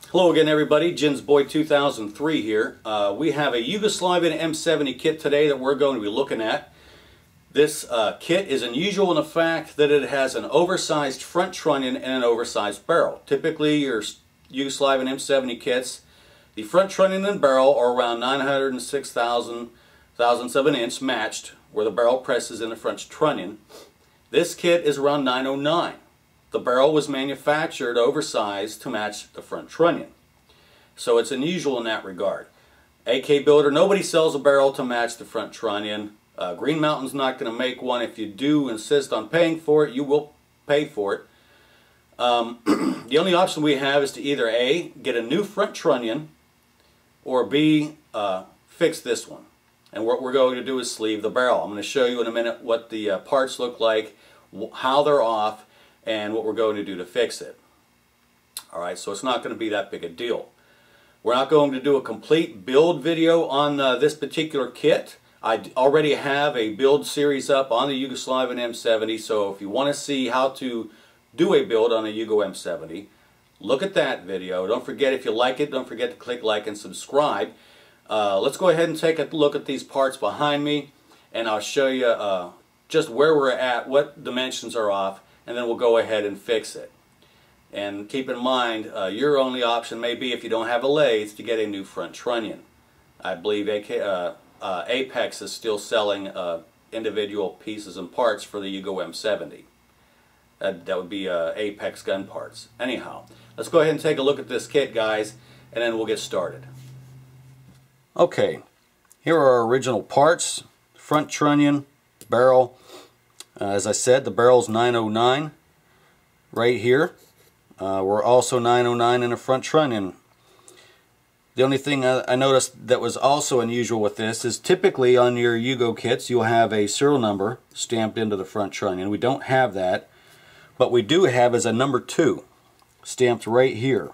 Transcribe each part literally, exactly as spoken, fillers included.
Hello again, everybody. Jins Boy two thousand three here. Uh, we have a Yugoslavian M seventy kit today that we're going to be looking at. This uh, kit is unusual in the fact that it has an oversized front trunnion and an oversized barrel. Typically, your Yugoslavian M seventy kits, the front trunnion and barrel are around nine hundred six thousand thousandths of an inch matched, where the barrel presses in the front trunnion. This kit is around nine oh nine. The barrel was manufactured oversized to match the front trunnion. So it's unusual in that regard. A K Builder, nobody sells a barrel to match the front trunnion. Uh, Green Mountain's not going to make one. If you do insist on paying for it, you will pay for it. Um, the only option we have is to either A, get a new front trunnion, or B, uh, fix this one. And what we're going to do is sleeve the barrel. I'm going to show you in a minute what the uh, parts look like, how they're off, and what we're going to do to fix it. Alright, so it's not going to be that big a deal. We're not going to do a complete build video on uh, this particular kit. I already have a build series up on the Yugoslavian M seventy, so if you want to see how to do a build on a Yugo M seventy, look at that video. Don't forget, if you like it, don't forget to click like and subscribe. Uh, let's go ahead and take a look at these parts behind me, and I'll show you uh, just where we're at, what dimensions are off, and then we'll go ahead and fix it. And keep in mind, uh, your only option may be, if you don't have a lathe, to get a new front trunnion. I believe A K, uh, uh, Apex is still selling uh, individual pieces and parts for the Yugo M seventy. That, that would be uh, Apex gun parts. Anyhow, let's go ahead and take a look at this kit, guys, and then we'll get started. Okay, here are our original parts. Front trunnion, barrel. Uh, as I said, the barrel's nine oh nine right here. Uh, we're also nine oh nine in the front trunnion. The only thing I, I noticed that was also unusual with this is typically on your Yugo kits you'll have a serial number stamped into the front trunnion. We don't have that. What we do have is a number two stamped right here.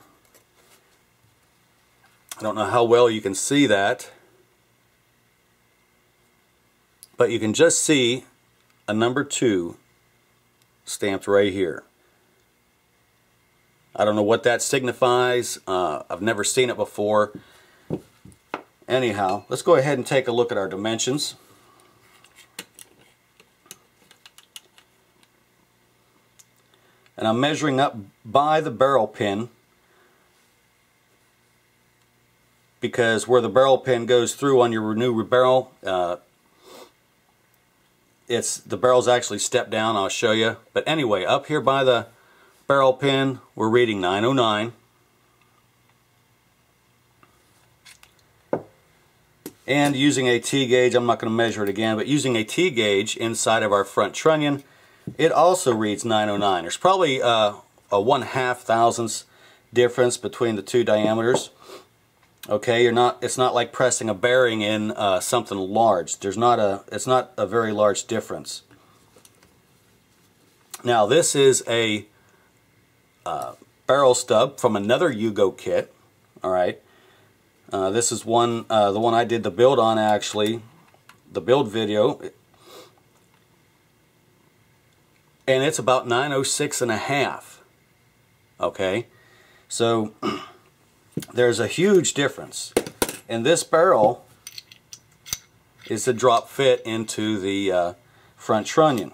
I don't know how well you can see that, but you can just see a number two stamped right here. I don't know what that signifies. Uh, I've never seen it before. Anyhow, let's go ahead and take a look at our dimensions. And I'm measuring up by the barrel pin, because where the barrel pin goes through on your new barrel, uh, it's the barrel's actually stepped down. I'll show you. But anyway, up here by the barrel pin, we're reading nine oh nine. And using a T-gauge, I'm not going to measure it again, but using a T-gauge inside of our front trunnion, it also reads nine oh nine. There's probably uh, a one-half thousandths difference between the two diameters. Okay, you're not. It's not like pressing a bearing in uh, something large. There's not a. It's not a very large difference. Now this is a uh, barrel stub from another Yugo kit. All right, uh, this is one. Uh, the one I did the build on, actually, the build video, and it's about nine oh six and a half. Okay, so. There's a huge difference, and this barrel is a drop fit into the uh, front trunnion.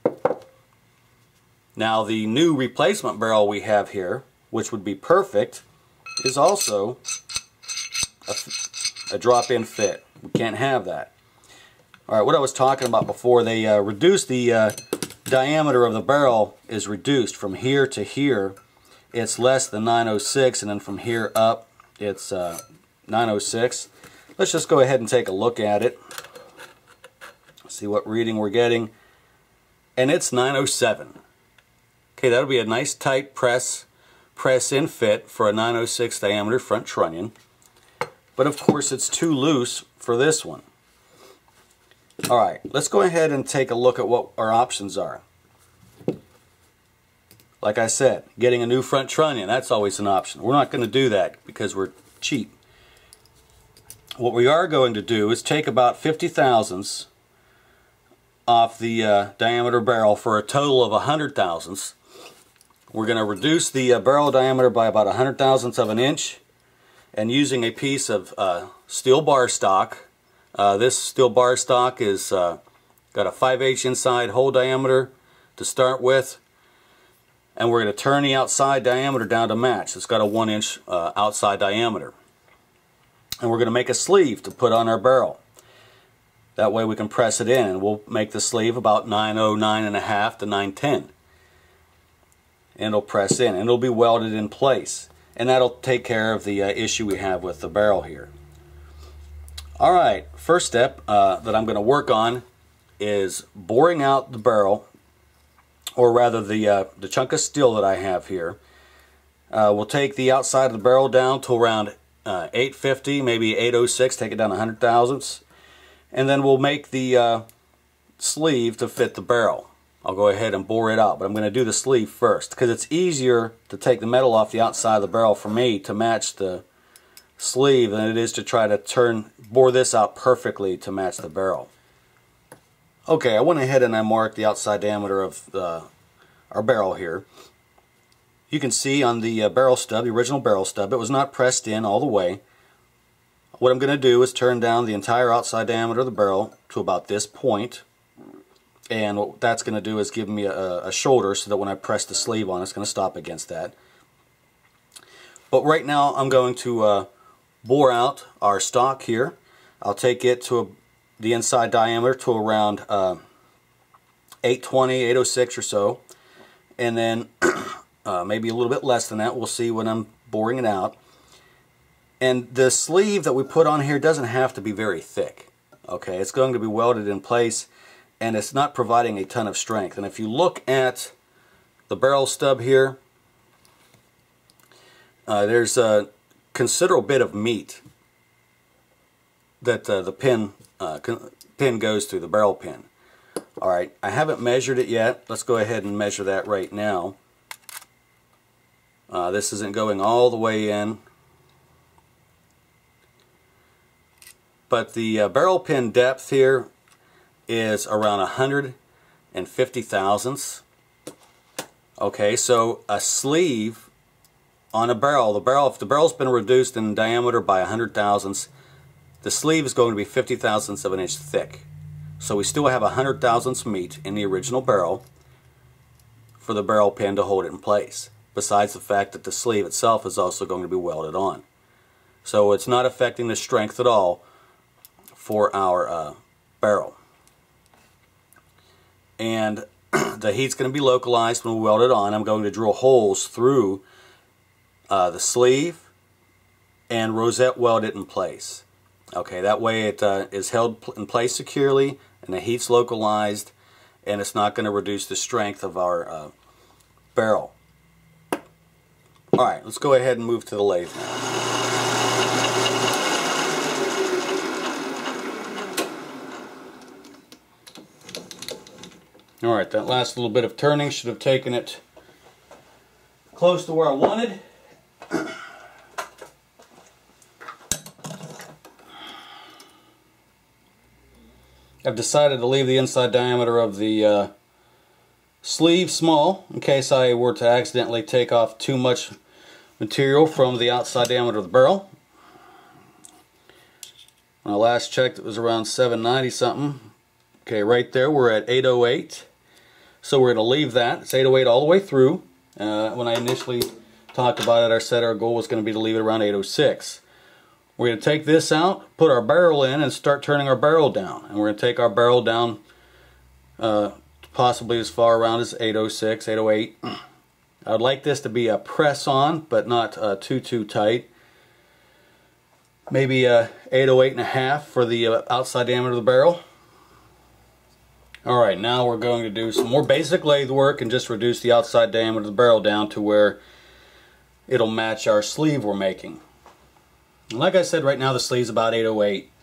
Now the new replacement barrel we have here, which would be perfect, is also a, a drop-in fit. We can't have that. Alright, what I was talking about before, they uh, reduced the uh, diameter of the barrel is reduced from here to here. It's less than nine oh six, and then from here up it's uh, nine oh six. Let's just go ahead and take a look at it. See what reading we're getting. And it's nine oh seven. Okay, that'll be a nice tight press, press in fit for a nine oh six diameter front trunnion. But of course it's too loose for this one. Alright, let's go ahead and take a look at what our options are. Like I said, getting a new front trunnion, that's always an option. We're not going to do that because we're cheap. What we are going to do is take about fifty thousandths off the uh, diameter barrel for a total of one hundred thousandths. We're going to reduce the uh, barrel diameter by about a hundred thousandths of an inch, and using a piece of uh, steel bar stock. Uh, this steel bar stock is uh, got a five eighths inside hole diameter to start with, and we're going to turn the outside diameter down to match. It's got a one inch uh, outside diameter, and we're going to make a sleeve to put on our barrel. That way we can press it in, and we'll make the sleeve about nine oh nine and a half to nine ten, and it'll press in and it'll be welded in place, and that'll take care of the uh, issue we have with the barrel here. Alright, first step uh, that I'm going to work on is boring out the barrel, or rather the, uh, the chunk of steel that I have here. Uh, we'll take the outside of the barrel down to around uh, eight fifty, maybe eight oh six, take it down a hundred thousandths, and then we'll make the uh, sleeve to fit the barrel. I'll go ahead and bore it out, but I'm going to do the sleeve first because it's easier to take the metal off the outside of the barrel for me to match the sleeve than it is to try to turn bore this out perfectly to match the barrel. Okay, I went ahead and I marked the outside diameter of the, our barrel here. You can see on the uh, barrel stub, the original barrel stub, it was not pressed in all the way. What I'm going to do is turn down the entire outside diameter of the barrel to about this point, and what that's going to do is give me a, a shoulder so that when I press the sleeve on, it's going to stop against that. But right now I'm going to uh, bore out our stock here. I'll take it to a, the inside diameter to around uh, eight twenty, eight oh six or so, and then uh, maybe a little bit less than that. We'll see when I'm boring it out. And the sleeve that we put on here doesn't have to be very thick. Okay, it's going to be welded in place, and it's not providing a ton of strength. And if you look at the barrel stub here, uh, there's a considerable bit of meat that uh, the pin uh, pin goes through, the barrel pin. Alright, I haven't measured it yet. Let's go ahead and measure that right now. Uh, this isn't going all the way in, but the uh, barrel pin depth here is around a hundred fifty thousandths. Okay, so a sleeve on a barrel, the barrel, if the barrel's been reduced in diameter by a hundred thousandths, the sleeve is going to be fifty thousandths of an inch thick. So we still have a hundred thousandths meat in the original barrel for the barrel pin to hold it in place, besides the fact that the sleeve itself is also going to be welded on. So it's not affecting the strength at all for our uh, barrel. And the heat's going to be localized when we weld it on. I'm going to drill holes through uh, the sleeve and rosette weld it in place. Okay, that way it uh, is held in place securely, and the heat's localized, and it's not going to reduce the strength of our uh, barrel. Alright, let's go ahead and move to the lathe now. Alright, that last little bit of turning should have taken it close to where I wanted. I've decided to leave the inside diameter of the uh, sleeve small in case I were to accidentally take off too much material from the outside diameter of the barrel. When I last checked, it was around seven ninety something. Okay, right there we're at eight oh eight. So we're going to leave that. It's eight oh eight all the way through. Uh, when I initially talked about it, I said our goal was going to be to leave it around eight oh six. We're going to take this out, put our barrel in, and start turning our barrel down. And we're going to take our barrel down uh, possibly as far around as eight oh six, eight oh eight. I'd like this to be a press on, but not uh, too, too tight. Maybe uh, eight oh eight and a half for the uh, outside diameter of the barrel. Alright, now we're going to do some more basic lathe work and just reduce the outside diameter of the barrel down to where it'll match our sleeve we're making. And like I said, right now the sleeve's about eight oh eight.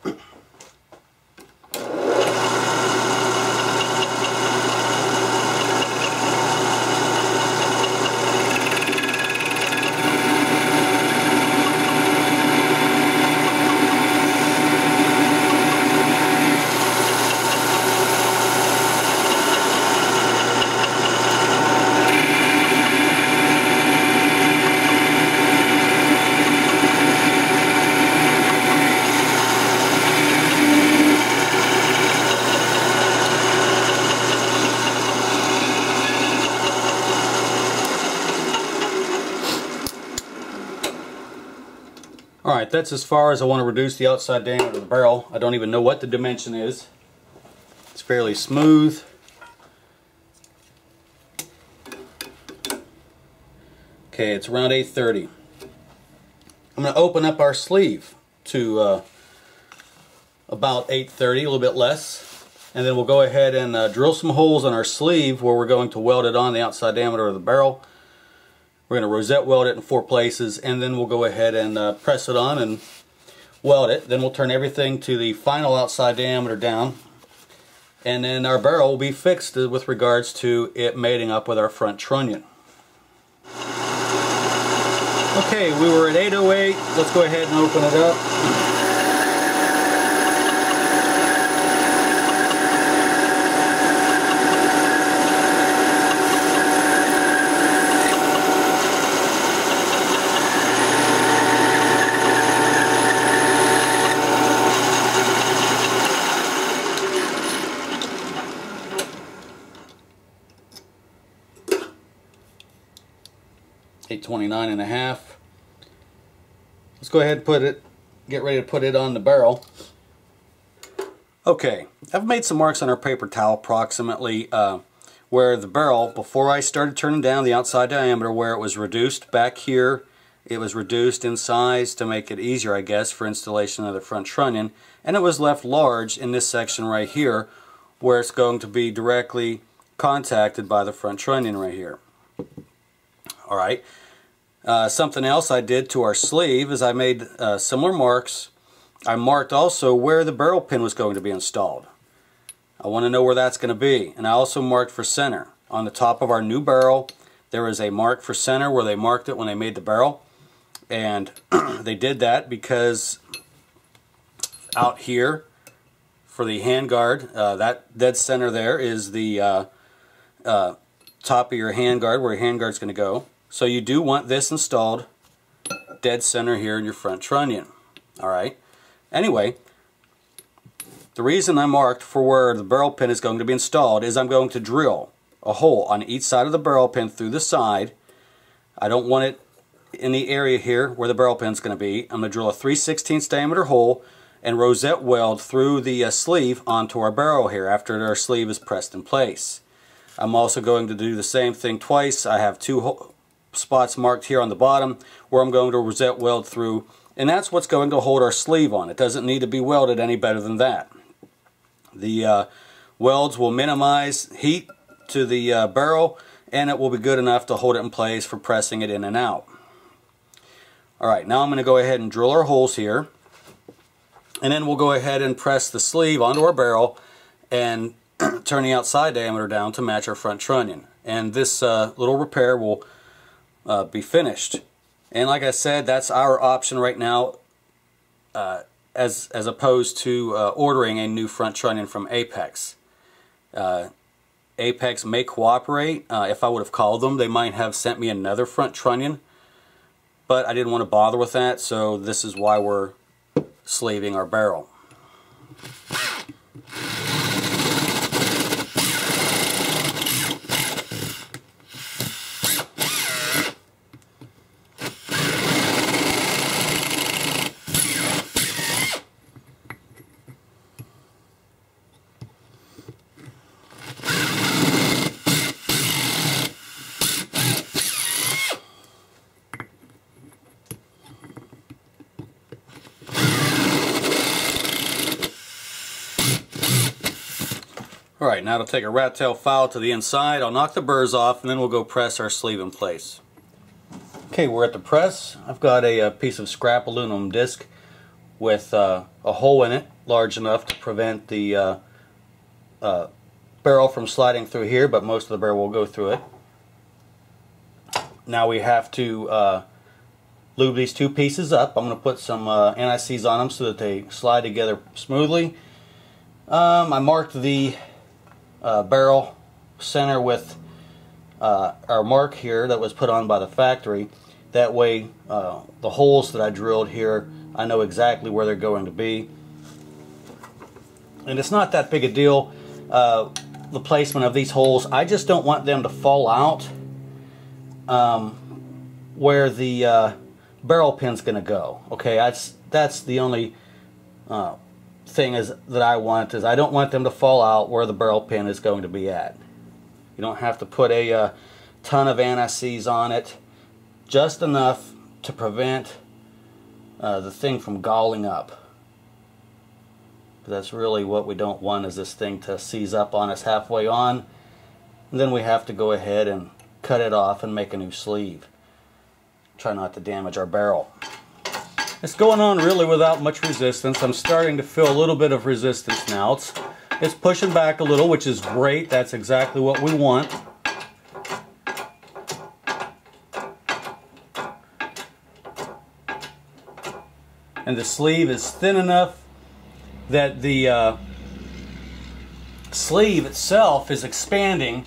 Alright, that's as far as I want to reduce the outside diameter of the barrel. I don't even know what the dimension is. It's fairly smooth. Okay, it's around eight thirty. I'm going to open up our sleeve to uh, about eight thirty, a little bit less. And then we'll go ahead and uh, drill some holes in our sleeve where we're going to weld it on the outside diameter of the barrel. We're going to rosette weld it in four places, and then we'll go ahead and uh, press it on and weld it. Then we'll turn everything to the final outside diameter down, and then our barrel will be fixed with regards to it mating up with our front trunnion. Okay, we were at eight oh eight. Let's go ahead and open it up. eight twenty-nine and a half. Let's go ahead and put it, get ready to put it on the barrel. Okay, I've made some marks on our paper towel approximately uh, where the barrel, before I started turning down the outside diameter, where it was reduced back here, it was reduced in size to make it easier, I guess, for installation of the front trunnion, and it was left large in this section right here where it's going to be directly contacted by the front trunnion right here. Alright, uh, something else I did to our sleeve is I made uh, similar marks. I marked also where the barrel pin was going to be installed. I want to know where that's going to be. And I also marked for center. On the top of our new barrel, there is a mark for center where they marked it when they made the barrel. And they did that because out here for the handguard, uh, that dead center there is the uh, uh, top of your handguard, where your handguard's going to go. So you do want this installed dead center here in your front trunnion. Alright. Anyway, the reason I marked for where the barrel pin is going to be installed is I'm going to drill a hole on each side of the barrel pin through the side. I don't want it in the area here where the barrel pin is going to be. I'm going to drill a three sixteenths diameter hole and rosette weld through the uh, sleeve onto our barrel here after our sleeve is pressed in place. I'm also going to do the same thing twice. I have two spots marked here on the bottom where I'm going to rosette weld through, and that's what's going to hold our sleeve on. It doesn't need to be welded any better than that. The uh, welds will minimize heat to the uh, barrel, and it will be good enough to hold it in place for pressing it in and out. Alright, now I'm going to go ahead and drill our holes here, and then we'll go ahead and press the sleeve onto our barrel and turn the outside diameter down to match our front trunnion. And this uh, little repair will uh, be finished. And like I said, that's our option right now, uh, as, as opposed to uh, ordering a new front trunnion from Apex. Uh, Apex may cooperate. Uh, if I would have called them, they might have sent me another front trunnion. But I didn't want to bother with that, so this is why we're sleeving our barrel. Alright, now to take a rat tail file to the inside, I'll knock the burrs off and then we'll go press our sleeve in place. Okay, we're at the press. I've got a, a piece of scrap aluminum disc with uh, a hole in it large enough to prevent the uh, uh, barrel from sliding through here, but most of the barrel will go through it. Now we have to uh, lube these two pieces up. I'm going to put some uh, anti-seize on them so that they slide together smoothly. Um, I marked the Uh, barrel center with uh, our mark here that was put on by the factory. That way uh, the holes that I drilled here, I know exactly where they're going to be. And it's not that big a deal, uh, the placement of these holes. I just don't want them to fall out um, where the uh, barrel pin's going to go. Okay, that's that's the only uh, thing is that I want is I don't want them to fall out where the barrel pin is going to be at. You don't have to put a uh, ton of anti-seize on it, just enough to prevent uh, the thing from galling up. That's really what we don't want, is this thing to seize up on us halfway on, and then we have to go ahead and cut it off and make a new sleeve. Try not to damage our barrel. It's going on really without much resistance. I'm starting to feel a little bit of resistance now. It's, it's pushing back a little, which is great. That's exactly what we want. And the sleeve is thin enough that the uh, sleeve itself is expanding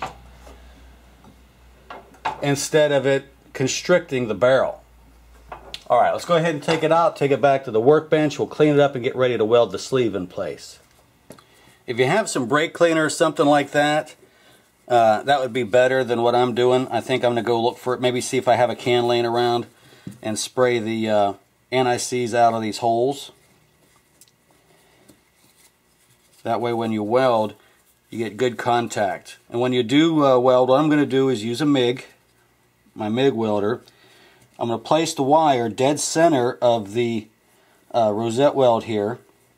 instead of it constricting the barrel. Alright, let's go ahead and take it out, take it back to the workbench. We'll clean it up and get ready to weld the sleeve in place. If you have some brake cleaner or something like that, uh, that would be better than what I'm doing. I think I'm going to go look for it, maybe see if I have a can laying around, and spray the uh, anti-seize out of these holes. That way when you weld, you get good contact. And when you do uh, weld, what I'm going to do is use a M I G, my M I G welder. I'm going to place the wire dead center of the uh, rosette weld here,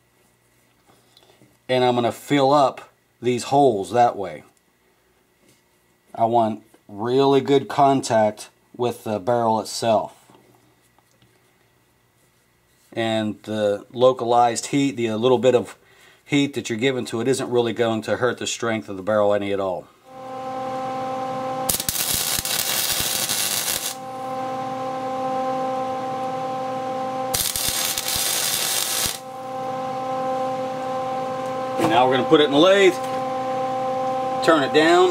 and I'm going to fill up these holes that way. I want really good contact with the barrel itself. And the localized heat, the little bit of heat that you're giving to it, isn't really going to hurt the strength of the barrel any at all. And now we're going to put it in the lathe, turn it down.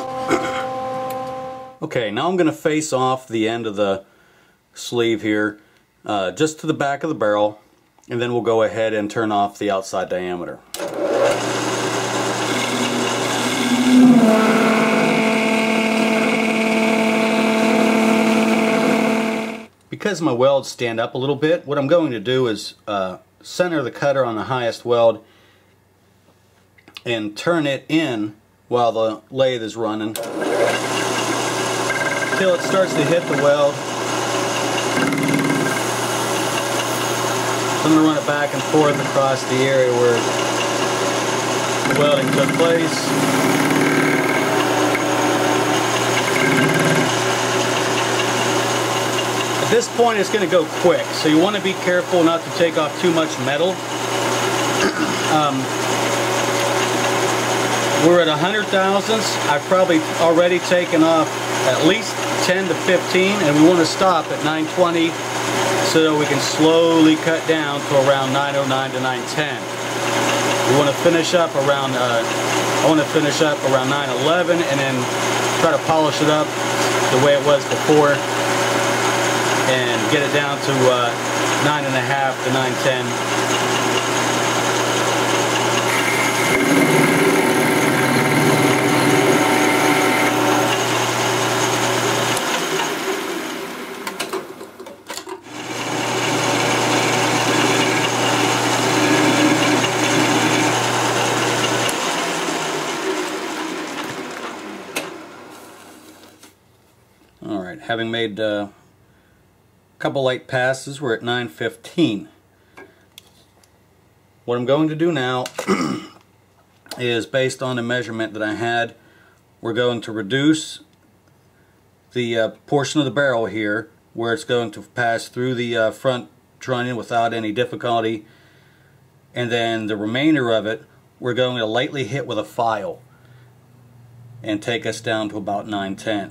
Okay, now I'm going to face off the end of the sleeve here, uh, just to the back of the barrel, and then we'll go ahead and turn off the outside diameter. Because my welds stand up a little bit, what I'm going to do is uh, center the cutter on the highest weld and turn it in while the lathe is running until it starts to hit the weld. So I'm going to run it back and forth across the area where the welding took place. At this point it's going to go quick, so you want to be careful not to take off too much metal. um, we're at one hundred thousandths. I've probably already taken off at least ten to fifteen, and we want to stop at nine twenty so that we can slowly cut down to around nine oh nine to nine ten. We want to finish up around uh, I want to finish up around nine eleven and then try to polish it up the way it was before and get it down to uh, nine and a half to nine ten. Alright, having made uh, a couple light passes, we're at nine fifteen. What I'm going to do now is, based on the measurement that I had, we're going to reduce the uh, portion of the barrel here where it's going to pass through the uh, front trunnion without any difficulty, and then the remainder of it we're going to lightly hit with a file and take us down to about nine ten.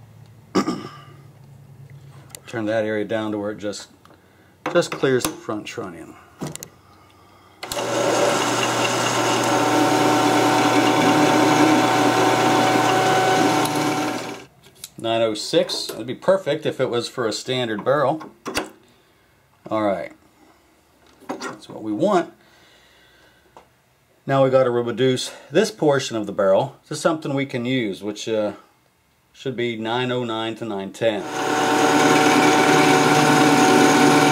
Turn that area down to where it just just clears the front trunnion. nine oh six, that'd be perfect if it was for a standard barrel. Alright, that's what we want. Now we got to reduce this portion of the barrel to something we can use, which uh, should be nine oh nine to nine ten.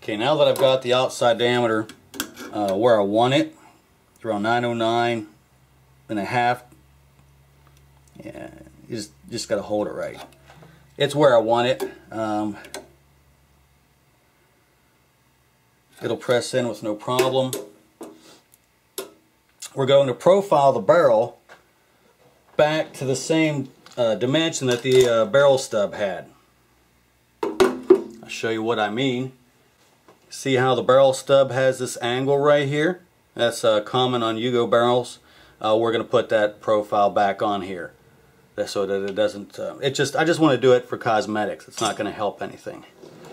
Okay, now that I've got the outside diameter uh, where I want it, it's around nine oh nine and a half. Yeah, you just, just got to hold it right. It's where I want it. Um, it'll press in with no problem. We're going to profile the barrel back to the same uh, dimension that the uh, barrel stub had. I'll show you what I mean. See how the barrel stub has this angle right here? That's uh, common on yugo barrels. Uh, we're going to put that profile back on here so that it doesn't. Uh, it just. I just want to do it for cosmetics. It's not going to help anything.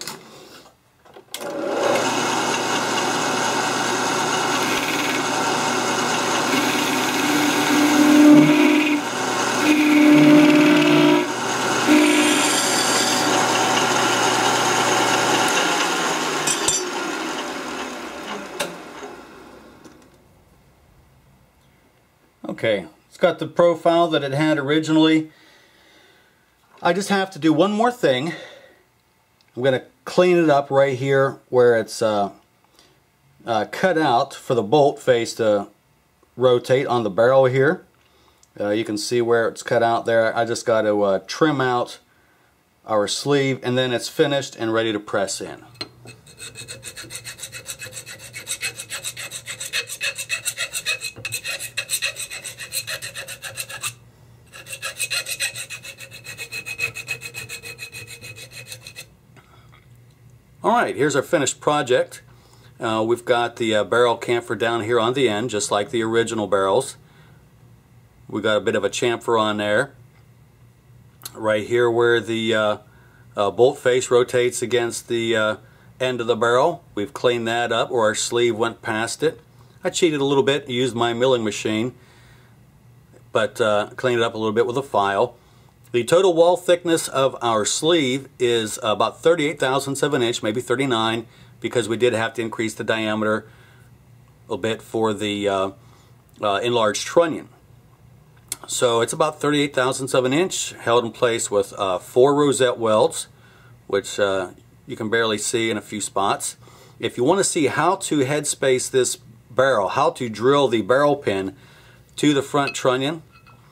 Okay, it's got the profile that it had originally. I just have to do one more thing. I'm going to clean it up right here where it's uh, uh, cut out for the bolt face to rotate on the barrel here. Uh, you can see where it's cut out there. I just got to uh, trim out our sleeve, and then it's finished and ready to press in. Alright, here's our finished project. Uh, we've got the uh, barrel chamfer down here on the end, just like the original barrels. We've got a bit of a chamfer on there. Right here where the uh, uh, bolt face rotates against the uh, end of the barrel. We've cleaned that up where our sleeve went past it. I cheated a little bit, used my milling machine, but uh, cleaned it up a little bit with a file. The total wall thickness of our sleeve is about thirty-eight thousandths of an inch, maybe thirty-nine, because we did have to increase the diameter a little bit for the uh, uh, enlarged trunnion. So it's about thirty-eight thousandths of an inch, held in place with uh, four rosette welds, which uh, you can barely see in a few spots. If you want to see how to headspace this barrel, how to drill the barrel pin to the front trunnion,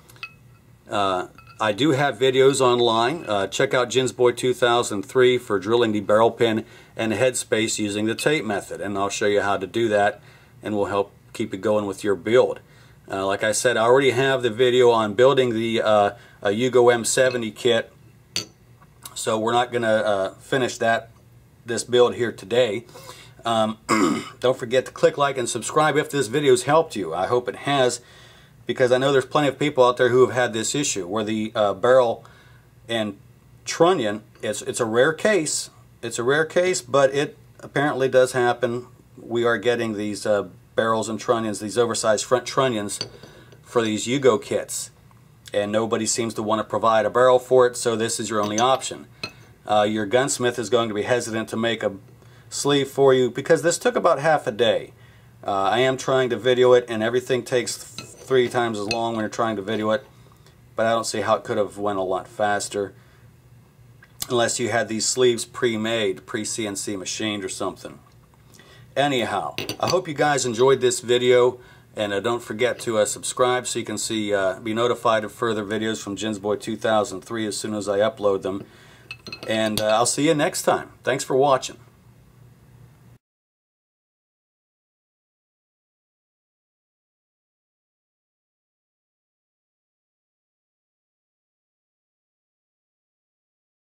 uh, I do have videos online. Uh, check out Jinsboy two thousand three for drilling the barrel pin and headspace using the tape method, and I'll show you how to do that, and we'll help keep it going with your build. Uh, like I said, I already have the video on building the uh, a yugo M seventy kit, so we're not going to uh, finish that this build here today. Um, don't forget to click like and subscribe if this video has helped you. I hope it has, because I know there's plenty of people out there who have had this issue where the uh, barrel and trunnion, it's, it's a rare case. It's a rare case, but it apparently does happen. We are getting these uh, barrels and trunnions, these oversized front trunnions for these yugo kits, and nobody seems to want to provide a barrel for it, so this is your only option. Uh, your gunsmith is going to be hesitant to make a sleeve for you because this took about half a day. Uh, I am trying to video it, and everything takes three times as long when you're trying to video it, but I don't see how it could have went a lot faster unless you had these sleeves pre-made, pre-C N C machined or something. Anyhow, I hope you guys enjoyed this video, and uh, don't forget to uh, subscribe so you can see uh, be notified of further videos from Jinsboy two thousand three as soon as I upload them. And uh, I'll see you next time. Thanks for watching.